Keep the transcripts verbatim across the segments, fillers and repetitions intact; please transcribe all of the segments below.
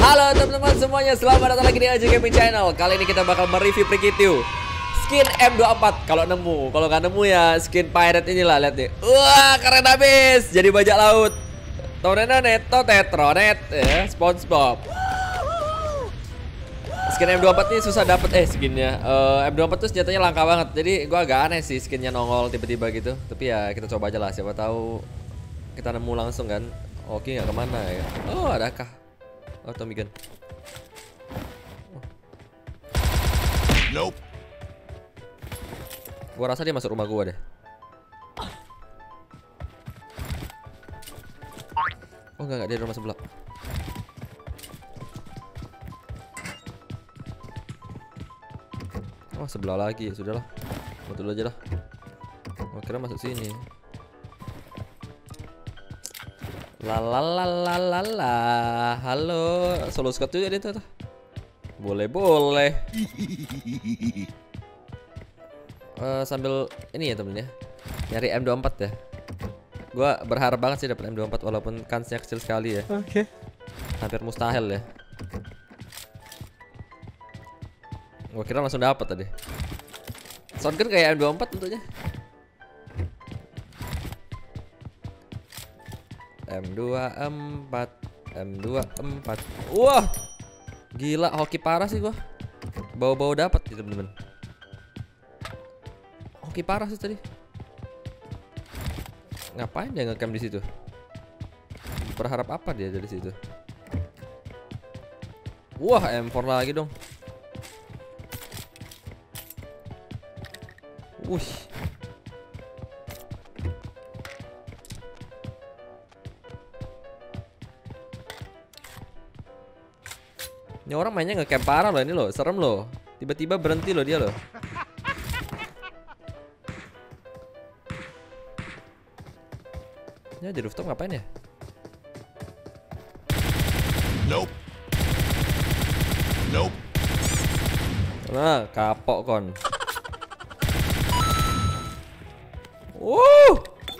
Halo teman-teman semuanya, selamat datang lagi di A J Gaming Channel. Kali ini kita bakal mereview Prikitiu skin M dua puluh empat kalau nemu. Kalau nggak nemu ya skin pirate inilah, lihat nih. Wah, keren habis. Jadi bajak laut. Tonenet, Tetronet, ya, SpongeBob. Skin M dua puluh empat ini susah dapet eh skinnya. Uh, M dua puluh empat tuh senjatanya langka banget. Jadi gua agak aneh sih skinnya nongol tiba-tiba gitu. Tapi ya kita coba aja lah, siapa tahu kita nemu langsung kan. Oke, nggak kemana ya? Oh, adakah? Oh, Tommy gun. Oh. Nope. Gua rasa dia masuk rumah gua deh. Oh enggak, enggak, dia di rumah sebelah. Oh, sebelah lagi, sudahlah. Betul aja lah. Oh, kira masuk sini. La la la la la la. Halo, solo squad juga dia tuh. Boleh boleh. uh, sambil ini ya temennya, nyari M dua puluh empat ya. Gua berharap banget sih dapat M dua puluh empat walaupun kansnya kecil sekali ya. Oke. Okay. Hampir mustahil ya. Gua kira langsung dapat tadi. Shotgun kayak M dua puluh empat tentunya. M dua puluh empat, M dua puluh empat. Wah, gila, hoki parah sih gua. Bau-bau dapat gitu temen-temen. Hoki parah sih tadi. Ngapain dia ngecamp di situ? Berharap apa dia dari situ? Wah, M empat lagi dong. Wush. Ini orang mainnya ngecamp parah loh ini loh, serem loh. Tiba-tiba berhenti loh dia loh. Ya di rooftop ngapain ya? Nope. Nope. Nah, kapok kon. Wuh.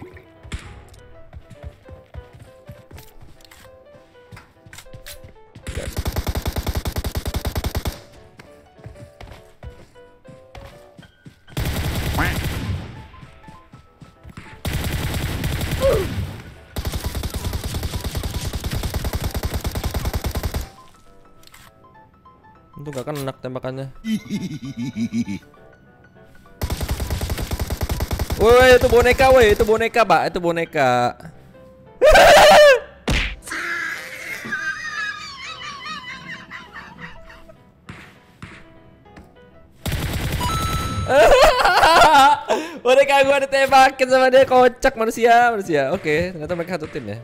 Itu gak kena tembakannya. Woi, itu boneka, woi, itu boneka, Pak, itu boneka. Boneka gua ditembakin sama dia, kocak manusia, manusia. Oke, ternyata mereka satu tim ya.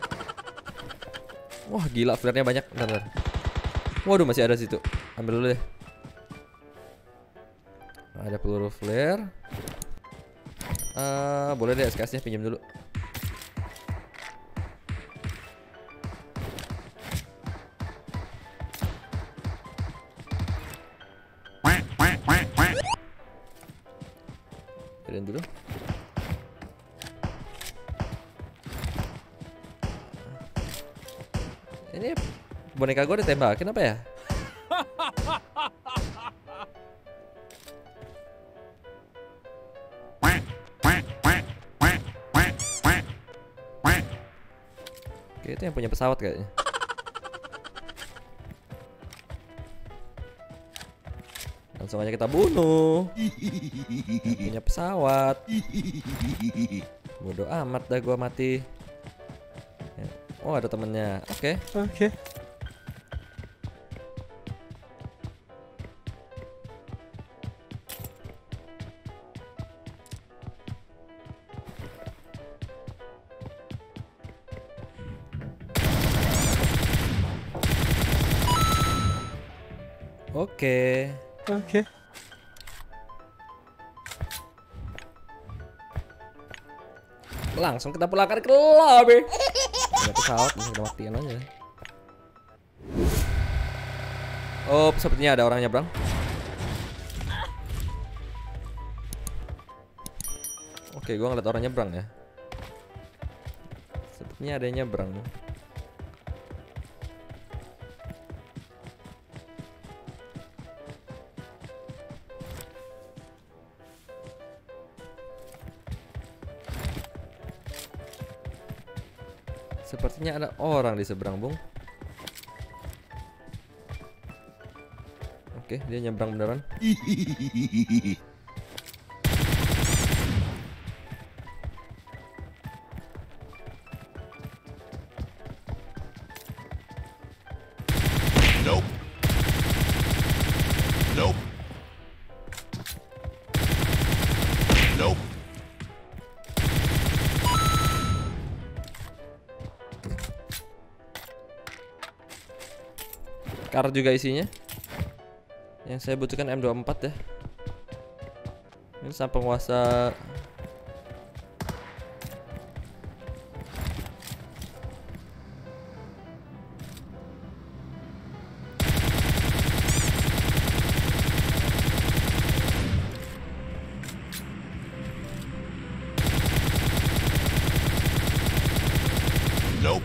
Wah, gila, flare-nya banyak. Bentar, bentar. Waduh, masih ada situ. Ambil dulu deh. Ada peluru flare. Uh, boleh deh S K S-nya pinjam dulu. Kirim dulu. Ini boneka gue ditembakin apa ya? Oke, itu yang punya pesawat kayaknya. Langsung aja kita bunuh. Yang punya pesawat. Bodoh amat dah gua mati. Oh, ada temennya. Oke. Oke. Oke. Oke. Langsung kita pulangkan ke lobby. Ada pesawat, udah matian aja. Oh, sepertinya ada orang nyebrang. Oke, gua ngeliat orang nyebrang ya. Sepertinya ada yang nyebrang. Sepertinya ada orang di seberang, Bung. Oke, dia nyebrang beneran. Nope. Nope. Nope. Kar juga isinya. Yang saya butuhkan M dua puluh empat ya. Ini sang penguasa. Nope.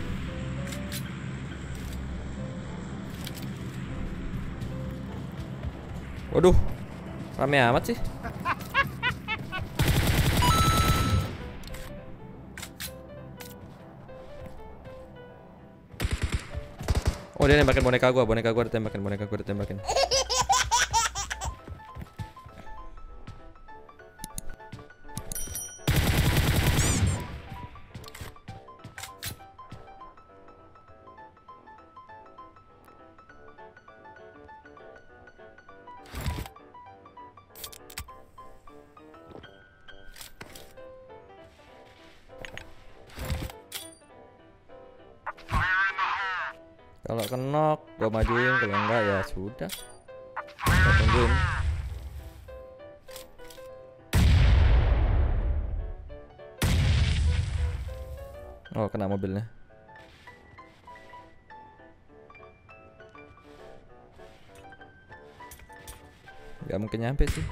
Waduh, rame amat sih. Oh, dia nembakin boneka gua, boneka gua ditembakin, boneka gua ditembakin. Kalau kenok, gua majuin. Kalau enggak ya sudah. Gua tungguin. Oh, kena mobilnya. Gak mungkin nyampe sih.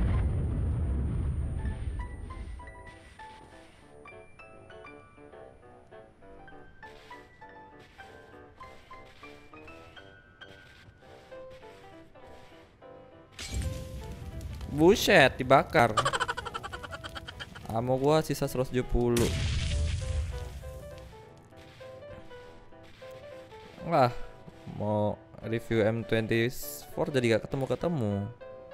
Buset, dibakar. Ammo gua sisa seratus tujuh puluh. Wah, mau review M dua puluh empat jadi gak ketemu-ketemu.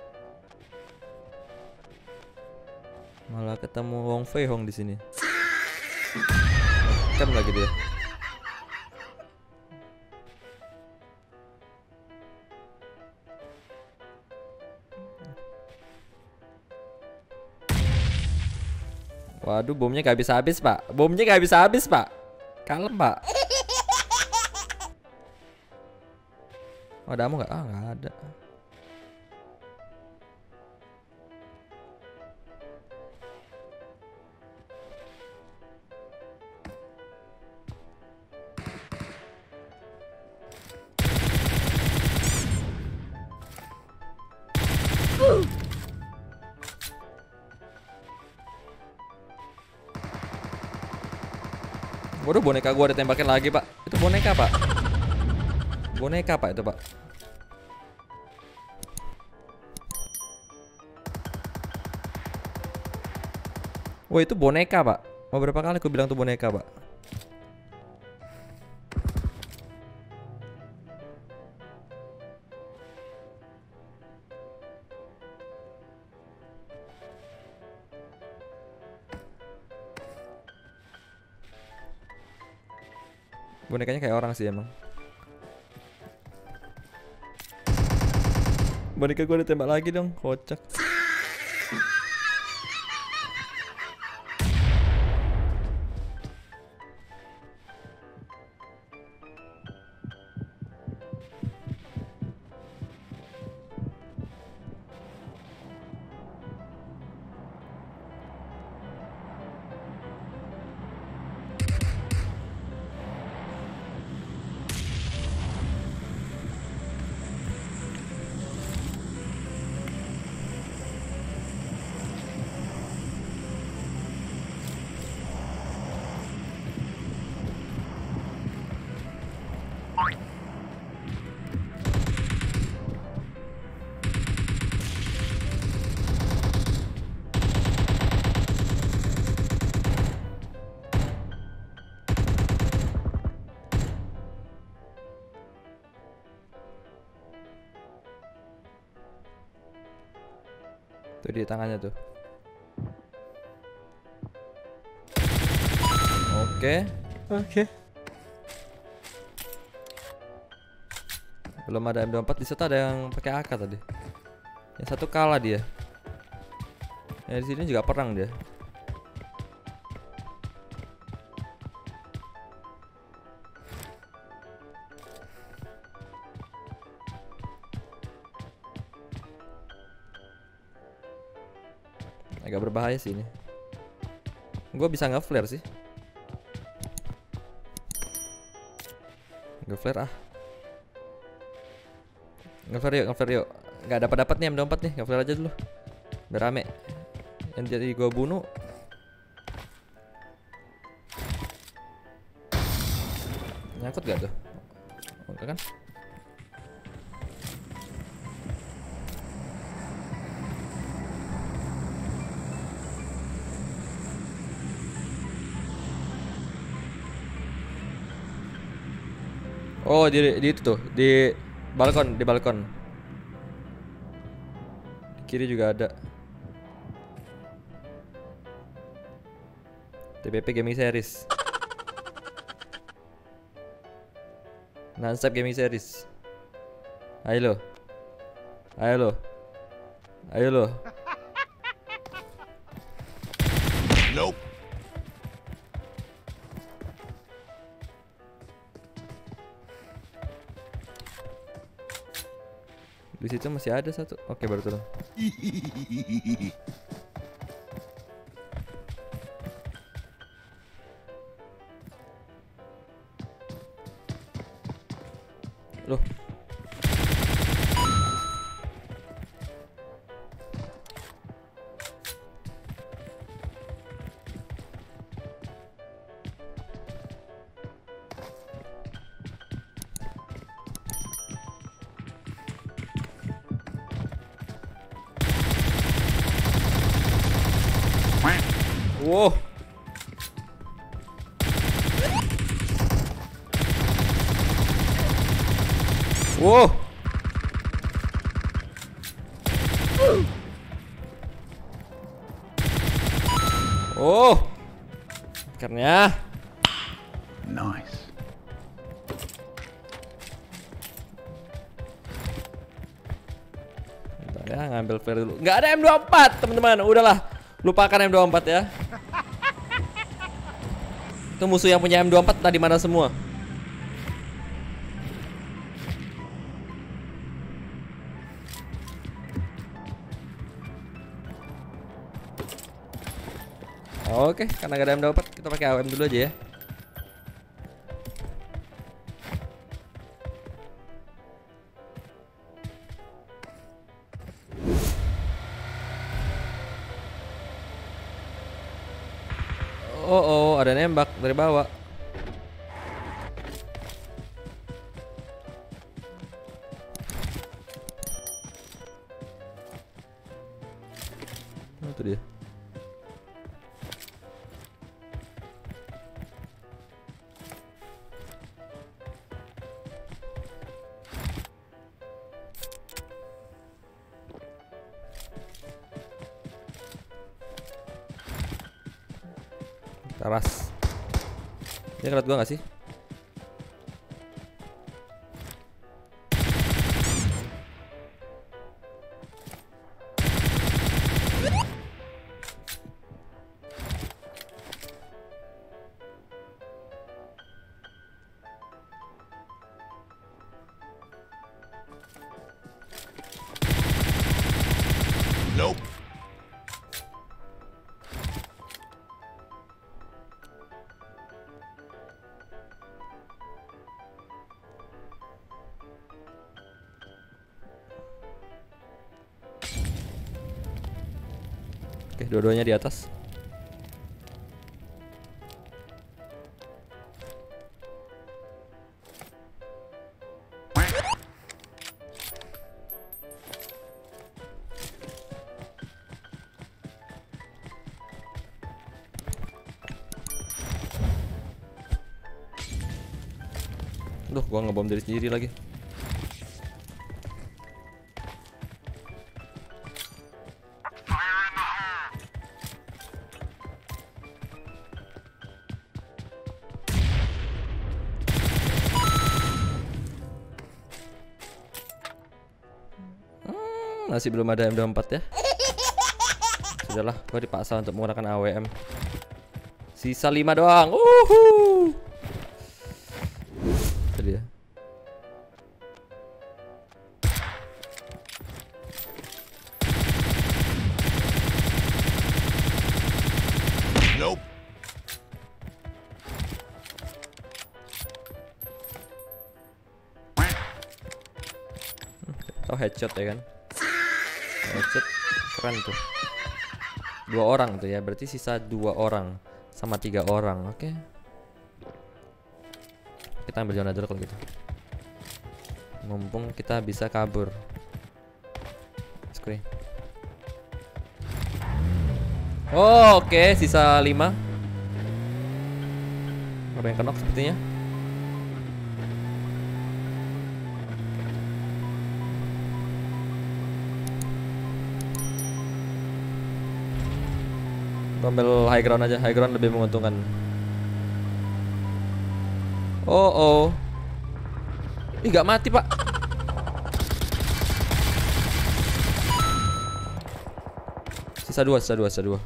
Malah ketemu Wong Fei Hong di sini. Kan lagi dia. Waduh, bomnya gak habis-habis, Pak. Bomnya gak habis-habis, Pak. Kalem, Pak. Oh, ada ammo nggak? Ah, nggak ada. Waduh, boneka gua ditembakin lagi, Pak. Itu boneka, Pak. Boneka, Pak, itu, Pak. Wah, itu boneka, Pak. Mau berapa kali aku bilang tuh boneka, Pak? Bonekanya kayak orang sih emang. Boneka gue ditembak lagi dong, kocak. Tuh di tangannya tuh. Oke. Oke. Belum ada M dua puluh empat, di situ ada yang pakai A K tadi. Yang satu kalah dia. Yang di sini juga perang dia. Agak berbahaya sih ini. Gue bisa nge-flare sih. Nge-flare ah. Nge-flare yuk, nge-flare yuk. Gak dapat-dapat nih M dua puluh empat nih, nge-flare aja dulu. Biar rame. Yang jadi gue bunuh. Nyangkut gak tuh? Oke kan? Oh, di, di itu tuh, di balkon, di balkon. Di kiri juga ada. T B P Gaming Series. Nansep Gaming Series. Ayo lo. Ayo lo. Ayo lo. Nope. Di situ masih ada satu. Oke, baru turun. Loh. Wow. Wow. Oh. Karena Nice. bentar ya, ngambil flare dulu. Nggak ada M dua puluh empat, teman-teman. Udahlah, lupakan M dua puluh empat ya. Itu musuh yang punya M dua puluh empat tadi mana semua? Oke, karena gak ada M dua puluh empat, kita pakai A W M dulu aja ya. Oh, oh, ada nembak dari bawah. Oh, itu dia. Taras. Dia ngeliat gua gak sih? Nope. Oke, dua-duanya di atas. Duh, gua ngebom diri sendiri lagi. Masih belum ada M dua puluh empat ya. Sudahlah, gua dipaksa untuk menggunakan A W M. Sisa lima doang. Uhuh. Tadi ya. Nope. Oh, headshot ya kan? Headshot keren tuh. Dua orang tuh ya, berarti sisa dua orang sama tiga orang, oke? Okay. Kita ambil zona dulu kalau gitu. Mumpung kita bisa kabur. Screen. Oh, oke, okay. Sisa lima. Ada yang kenok sepertinya. Ambil high ground aja, high ground lebih menguntungkan. Oh oh, ih nggak mati pak. Sisa dua, sisa dua, sisa dua,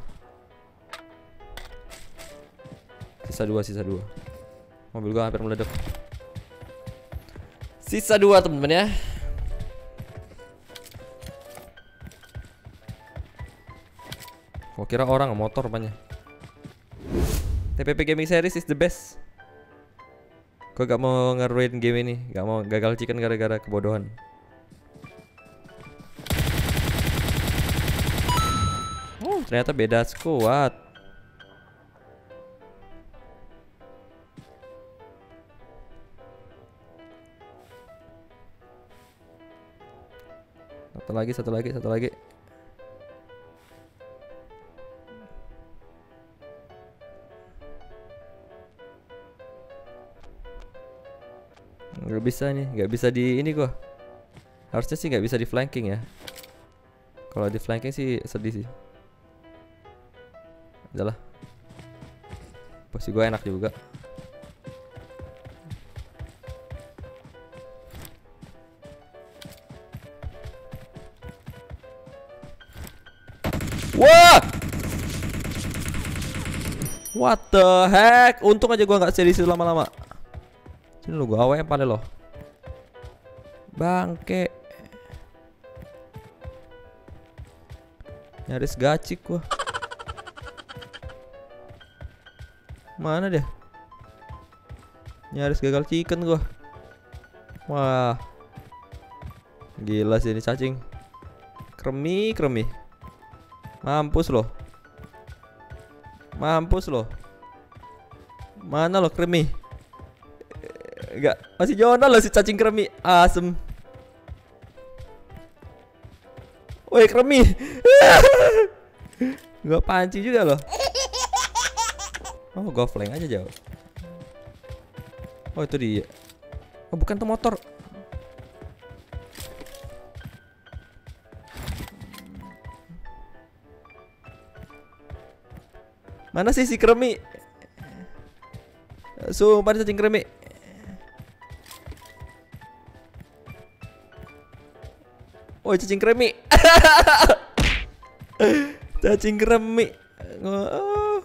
sisa dua, sisa dua. Mobil gua hampir meledak. Sisa dua temen-temen ya. Gua kira orang motor banyak. T P P Gaming Series is the best. Gua gak mau ngeruin game ini, gak mau gagal chicken gara-gara kebodohan. Oh, ternyata beda squad. Satu lagi, satu lagi, satu lagi. Gak bisa nih, gak bisa di ini gua. Harusnya sih gak bisa di flanking ya. Kalau di flanking sih sedih sih. Udahlah. Posisi gua enak juga. Wah! What the heck? Untung aja gua nggak serius lama-lama. Sini lu gua A W M pada lo. Bangke. Nyaris gacik gua. Mana dia? Nyaris gagal chicken gua. Wah. Gila sih ini cacing. Kremi, kremi. Mampus loh. Mampus loh. Mana lo kremi? Enggak, masih Jonah loh si cacing kremi. Asem. Woi kremi. Gak panci juga loh. Oh, gua flank aja jauh. Oh, itu dia. Oh, bukan tuh motor. Mana sih si kremi? Sumpah ada cacing kremi. Oh, cacing kremi. Cacing kremi. Oh.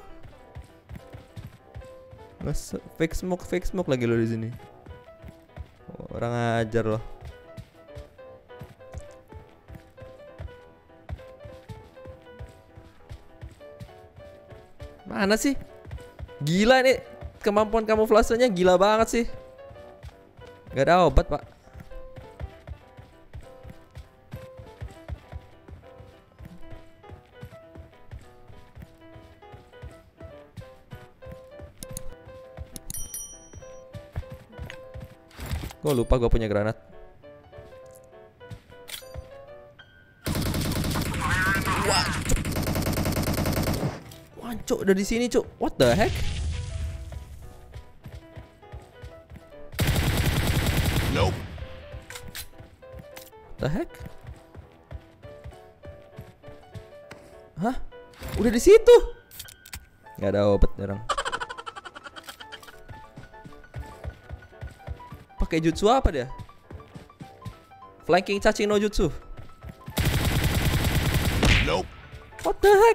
Mas fake smoke, fake smoke lagi lo di sini. Orang ajar loh. Mana sih? Gila nih kemampuan kamuflasenya gila banget sih. Gak ada obat pak. Gue lupa gue punya granat. Wah, wah, cuk, udah di sini, cuk. What the heck? Nope. The heck? Hah? Udah di situ? Gak ada obat orang. Pakai jutsu apa dia? Flanking cacing no jutsu. Nope. What the heck?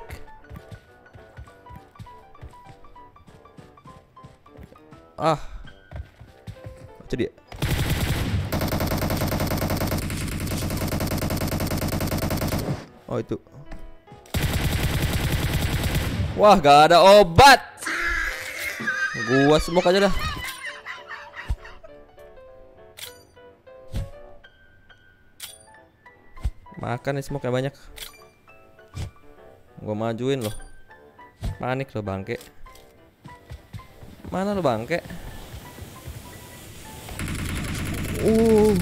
Ah, itu dia. Oh itu. Wah, gak ada obat. Gua smoke aja dah. Makan nih smoke banyak. Gua majuin loh. Panik loh bangke. Mana lo bangke? Uh.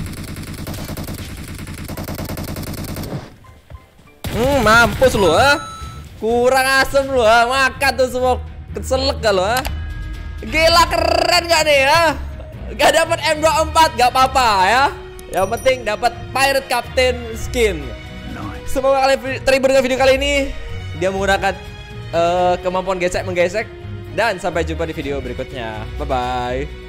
Hmm, mampus lu ah. Kurang asem lu ah. Makan tuh semua keselak gak lu ah. Gila keren gak nih ya? Gak dapat M dua puluh empat gak apa-apa ya. Yang penting dapat Pirate Captain skin. Semoga kalian terhibur dengan video kali ini. Dia menggunakan uh, kemampuan gesek menggesek. Dan sampai jumpa di video berikutnya. Bye bye.